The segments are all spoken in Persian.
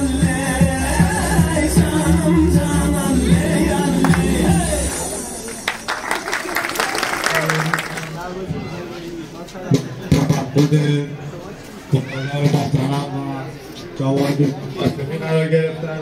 بوده دختران محترم و جوانان قاسمی قرار گرفتن.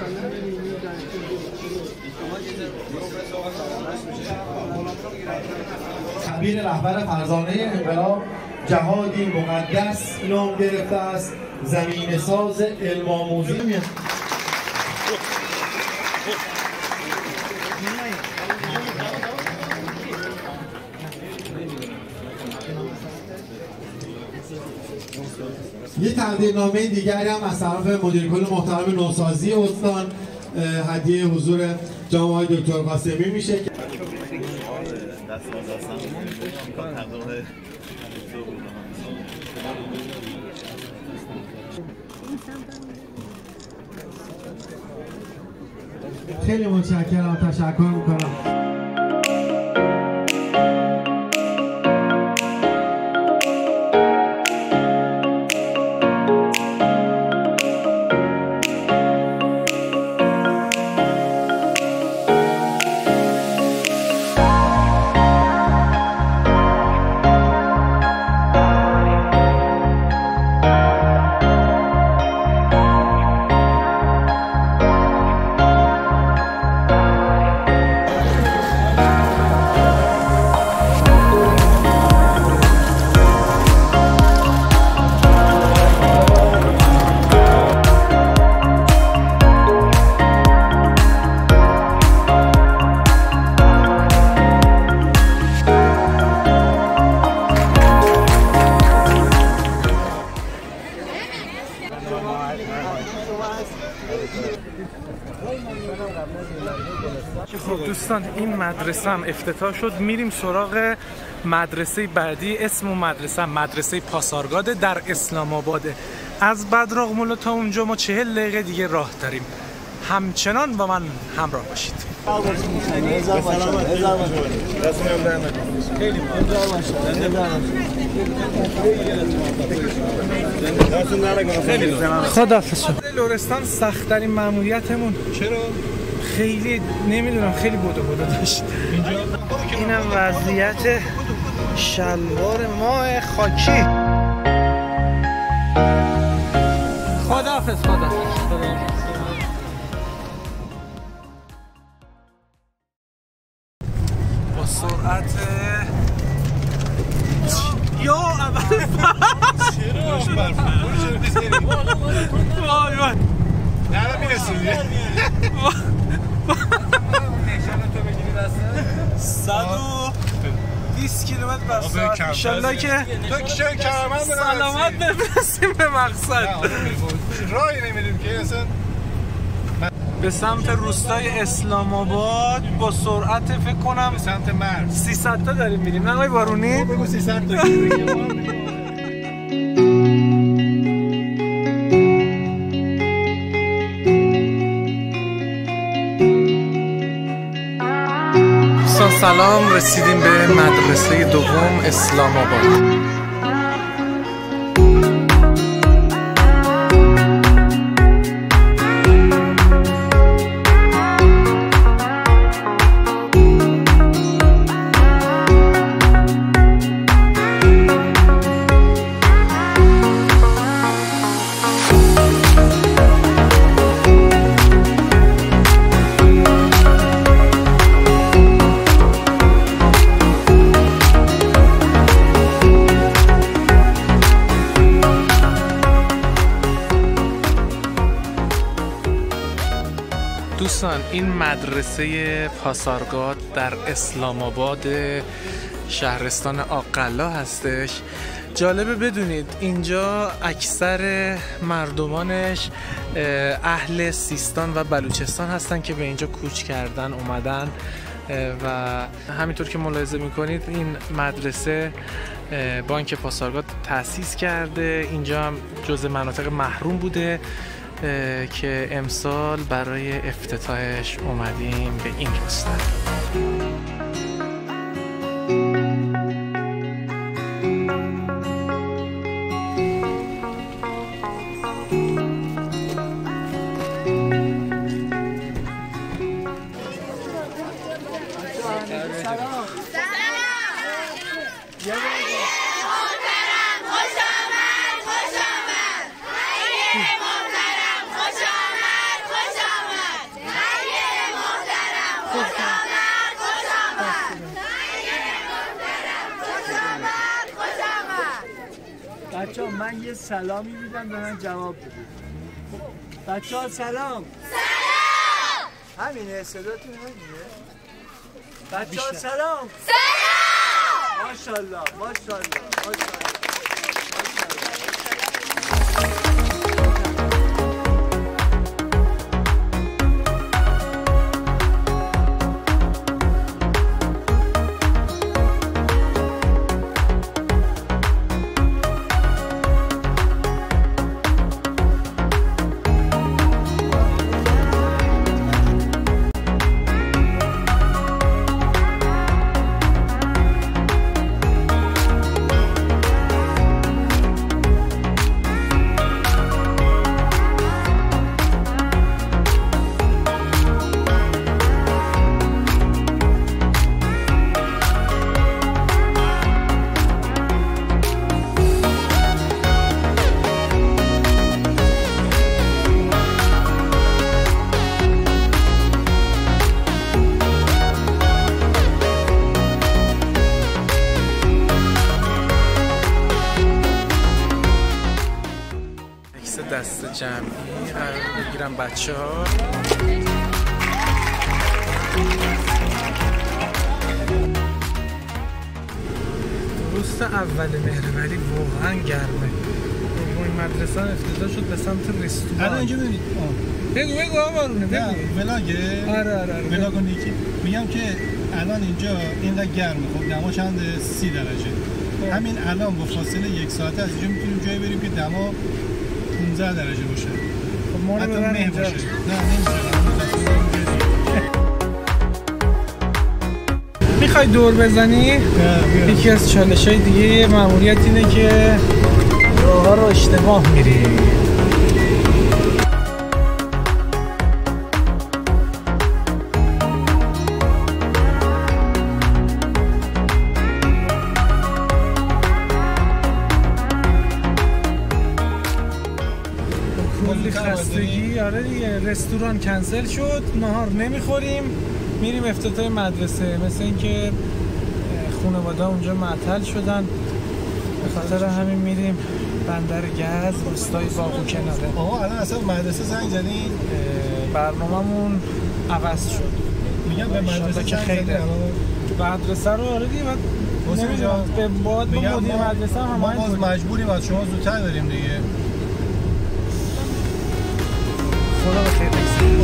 تعبیر رهبر فرزانه انقلاب جهادی مقدس نام گرفته است، زمین ساز علم آموزی. یه تقدیرنامه دیگری هم از طرف مدیر کل محترم نوسازی استان هدیه حضور جناب آقای دکتر قاسمی میشه. خیلی متشکرم، تشکر میکنم. خب دوستان، این مدرسه هم افتتاح شد. میریم سراغ مدرسه بعدی. اسم مدرسه مدرسه پاسارگاد در اسلام آباده. از بدراق مولا تا اونجا ما 40 دقیقه دیگه راه داریم. همچنان با من همراه باشید. خداحافظ. لرستان سخت‌ترین مأموریتمون. چرا؟ خیلی نمیدونم، خیلی بدو داشت اینجا. اینم وضعیت شلوار ماه خاکی. خداحافظ. با سرعت یا اول چرا وای وای نه میرسونی 120 کیلومتر بر ساعت. انشالله که سلامت برسیم به مقصد. راهی نمیدیم که اصلا. به سمت روستای اسلام آباد با سرعت فکر کنم به سمت مرز 300 تا داریم میریم. نه آقای بارونی؟ بگو 300 تا. سلام، رسیدیم به مدرسه دوم اسلام آباد. دوستان، این مدرسه پاسارگاد در اسلام آباد شهرستان آق‌قلا هستش. جالبه بدونید اینجا اکثر مردمانش اهل سیستان و بلوچستان هستن که به اینجا کوچ کردن اومدن و همینطور که ملاحظه میکنید این مدرسه بانک پاسارگاد تأسیس کرده. اینجا هم جزء مناطق محروم بوده که امسال برای افتتاحش اومدیم به این روستا. بچه ها من یه سلامی میدم به من جواب بدید. بچه ها سلام. سلام. همینه صداتون همینه. بچه ها سلام. سلام. ماشاءالله ماشاءالله ماشاءالله. دست جمعی قرار بگیرم بچه ها. روز اول مهربری واقعا گرمه. این مدرسه افتتاح شد به سمت رستوران. الان اینجا ببینید. بگو آقارونه بگو. ولاگه؟ آره. ولاگ نیکی. میگم که الان اینجا اینقدر گرمه. خب دما چند 30 درجه. همین الان با فاصله 1 ساعت از اینجا میتونیم جایی بریم که دما 15 درجه باشه. خب ما رو ببرن اینجا. نه نمیشه. میخوای دور بزنی؟ یکی از چالش‌های دیگه مأموریت اینه که راه‌ها رو اشتباه میری. کلی خستگی. آره دیگه رستوران کنسل شد، نهار نمیخوریم، میریم افتتاح مدرسه. مثل اینکه خانواده اونجا معطل شدن، به خاطر همین میریم بندر گز روستای باغوکناره. آها الان اصلا مدرسه زنگ زدین؟ برنامه‌مون عوض شد. میگم به مدرسه که خیلی مدرسه رو آره دیگه بعد نمیدونم به با مدیر مدرسه هم ما باز مجبوریم از شما زودتر بریم دیگه. خدا بخیر بگذره.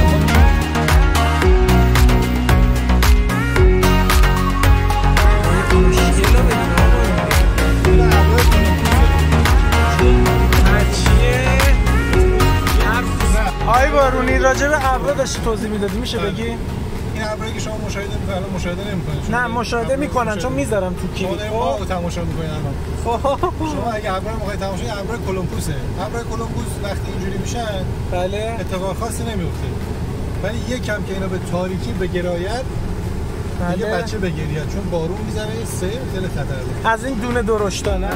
آی بارونی راجع به ابرا داشتی توضیح میدادی، میشه بگی؟ این ابرایی که شما مشاهده میکنید الان مشاهده نمیکنید. نه مشاهده میکنن چون میذارم تو کلیپ. ما تماشا میکنید الان. شما اگه ابرا میخواید تماشا کنید، ابرای کلمبوسه. ابرای کلمبوس وقتی اینجوری میشن بله اتفاق خاصی نمیفته. ولی یکم که اینا به تاریکی بگراید دیگه بچه بگرید چون بارون میزنه خیلی خطرناکه. از این دونه درشتانه.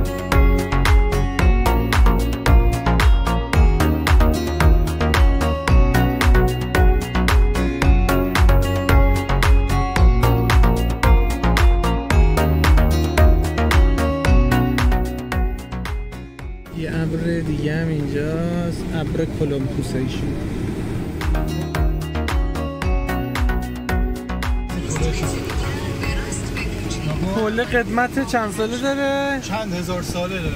یه ابر دیگه هم اینجاست، ابر کلمبوسیشن. کل قدمت چند ساله داره؟ چند هزار ساله داره.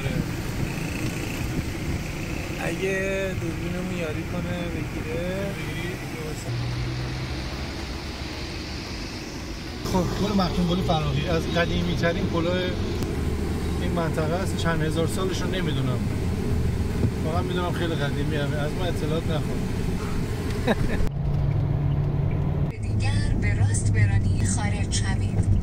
اگه دوربینمون یاری کنه بگیره. خب پل مخدوم گل فراغی از قدیمی ترین پل‌های این منطقه است. چند هزار سالش رو نمیدونم، فقط میدونم خیلی قدیمی همه. از ما اطلاعات نخواهم. دیگر به راست برانی خارج شوید.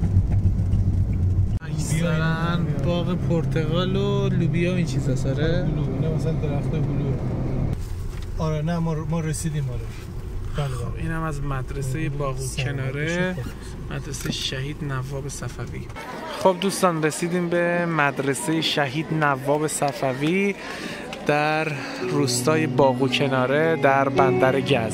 اکثرا باغ پرتقال و لوبیا این چیزا ساره. نه مثلا درخت بلو. آره نه ما رسیدیم. آره خب اینم از مدرسه باغوکناره، مدرسه شهید نواب صفوی. خب دوستان رسیدیم به مدرسه شهید نواب صفوی در روستای باغوکناره در بندر گز.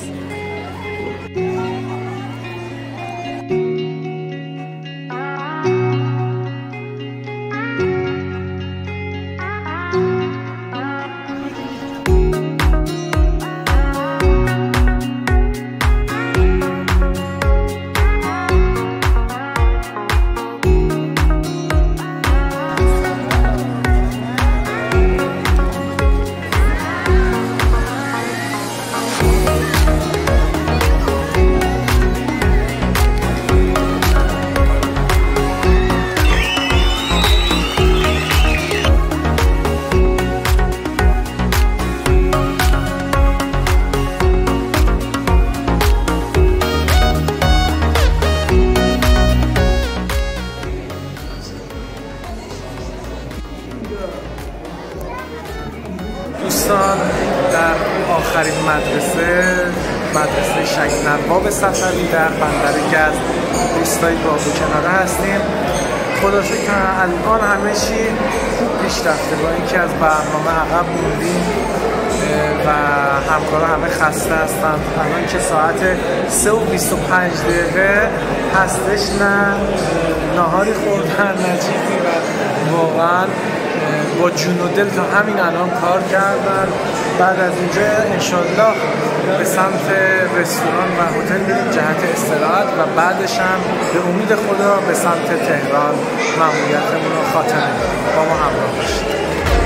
دوستان در آخرین مدرسه شهید نواب صفوی در بندر گز روستای بابوکناره هستیم. خدا شکر الان همه چی خوب پیش رفته، با اینکه از برنامه عقب موندیم و همکارا همه خسته هستن. الان که ساعت 3:25 هستش، نه ناهاری خوردن نه چیزی و واقعا با جون و دل تا همین الان کار کردن. بعد از اینجا انشالله به سمت رستوران و هتل بریم جهت استراحت و بعدش هم به امید خدا به سمت تهران مأموریتمون رو خاتمه بدیم. با ما همراه باشید.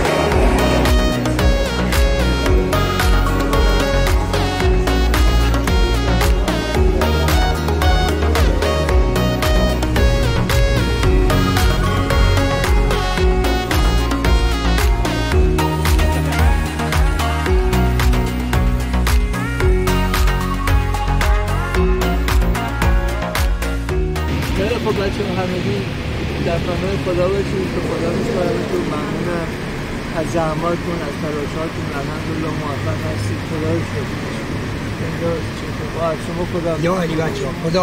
خب بچه همگی در پناه خدا باشید که خدا می‌سپارمتون. ممنونم از زحماتتون، از تلاشاتون. الحمدلله موفق هستید. خدا رو شکر. اینجا با شما خدا یا علی بچه‌ها خدا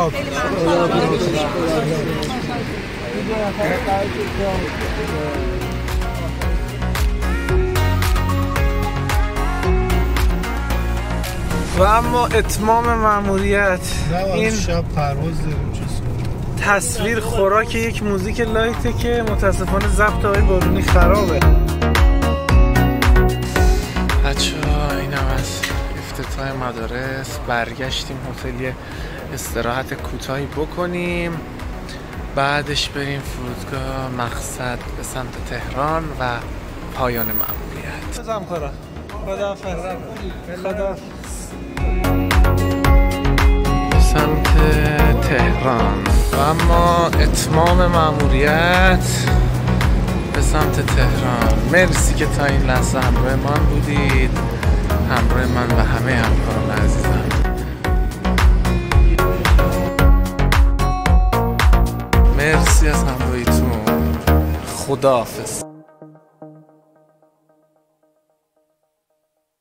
و اما اتمام مأموریت این شب پرواز داریم. تصویر خوراک یک موزیک لایته که متاسفانه ضبط آقای بارونی خرابه. بچه‌ها اینم از افتتاح مدارس. برگشتیم هتل یه استراحت کوتاهی بکنیم، بعدش بریم فرودگاه مقصد به سمت تهران و پایان مأموریت. بزم کارا خداحافظ. سمت تهران و اما اتمام مأموریت به سمت تهران. مرسی که تا این لحظه همراه من بودید، همراه من و همه همکاران عزیزم. مرسی از همراهیتون. خداحافظ.